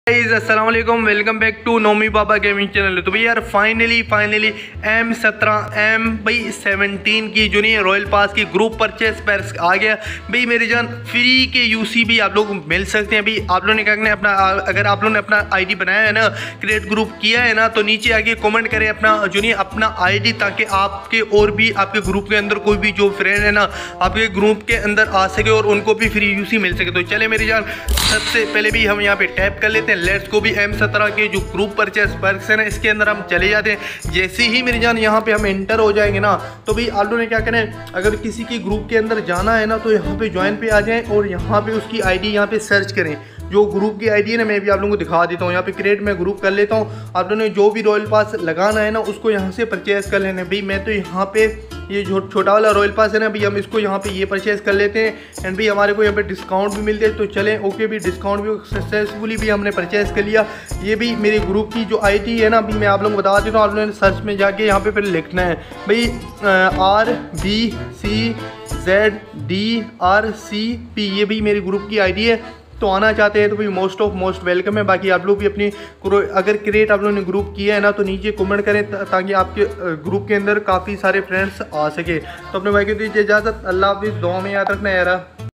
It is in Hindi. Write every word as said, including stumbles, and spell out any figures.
अस्सलाम वालेकुम, welcome back to Nomi Baba gaming channel. तो भाई यार फाइनली फाइनली एम सत्रह एम भाई सेवनटीन की जो नहीं रॉयल पास की ग्रुप परचेस पैस आ गया भाई मेरी जान। फ्री के यूसी भी आप लोग मिल सकते हैं भाई। आप लोगों ने क्या करना है, अपना अगर आप लोगों ने अपना आईडी बनाया है ना, क्रिएट ग्रुप किया है ना, तो नीचे आके कमेंट करें अपना जो नहीं अपना आईडी, ताकि आपके और भी आपके ग्रुप के अंदर कोई भी जो फ्रेंड है ना आपके ग्रुप के अंदर आ सके और उनको भी फ्री यूसी मिल सके। तो चले मेरी जान, सबसे पहले भी हम यहाँ पे टैप कर लेते हैं लेट्स को भी एम सत्रह के जो ग्रुप परचेस पर्क्स है ना इसके अंदर हम चले जाते हैं। जैसे ही मेरी जान यहाँ पे हम एंटर हो जाएंगे ना, तो भाई आप लोगों ने क्या करें, अगर किसी की ग्रुप के अंदर जाना है ना तो यहाँ पे ज्वाइन पे आ जाएं और यहाँ पे उसकी आईडी यहाँ पे सर्च करें। जो ग्रुप की आईडी है ना मैं भी आप लोगों को दिखा देता हूँ। यहाँ पे क्रिएट में ग्रुप कर लेता हूँ। आप लोगों ने जो भी रॉयल पास लगाना है ना उसको यहाँ से परचेस कर लेना है। भाई मैं तो यहाँ पे ये जो छोटा वाला रॉयल पास है ना भाई हम इसको यहाँ पे ये परचेस कर लेते हैं एंड भाई हमारे को यहाँ पे डिस्काउंट भी मिलते हैं। तो चलें ओके भी डिस्काउंट भी सक्सेसफुली भी हमने परचेस कर लिया। ये भी मेरे ग्रुप की जो आईडी है ना अभी मैं आप लोगों को बता देता हूँ। आप लोगों ने सर्च में जाके यहाँ पे फिर लिखना है भाई R B C Z D R C P, ये भी मेरी ग्रुप की आईडी है। तो आना चाहते हैं तो भाई मोस्ट ऑफ मोस्ट वेलकम है। बाकी आप लोग भी अपनी अगर क्रिएट आप लोगों ने ग्रुप किया है ना तो नीचे कमेंट करें ताकि आपके ग्रुप के अंदर काफ़ी सारे फ्रेंड्स आ सके। तो अपने भाई को दीजिए इजाज़त। अल्लाह हाफिज़, दुआ में याद रखना यार।